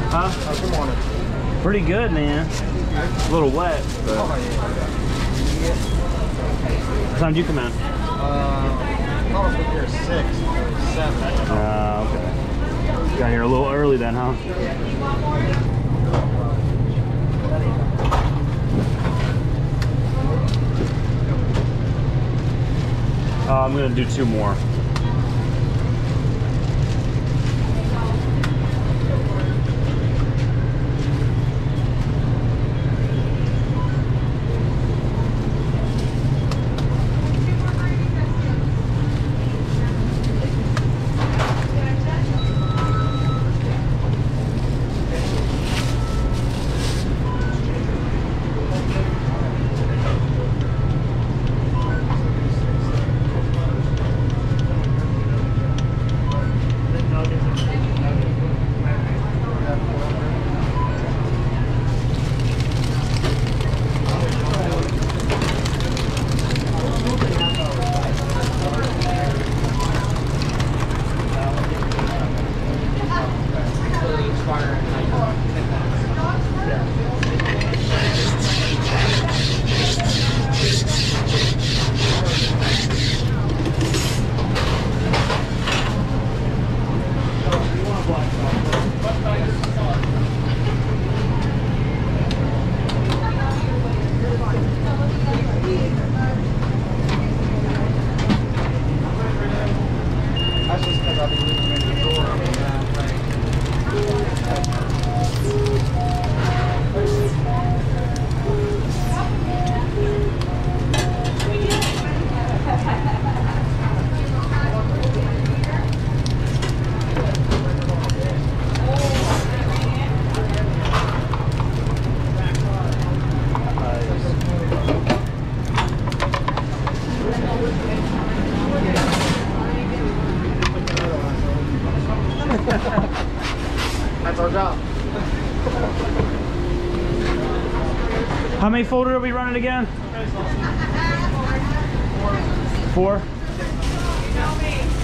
Huh? Good morning. Pretty good, man. A little wet, but... Oh, yeah. What time did you come in? I thought I was here at 6, 7. Okay. Got here a little early then, huh? I'm gonna do 2 more. That's our job. How many folders are we running again? 4?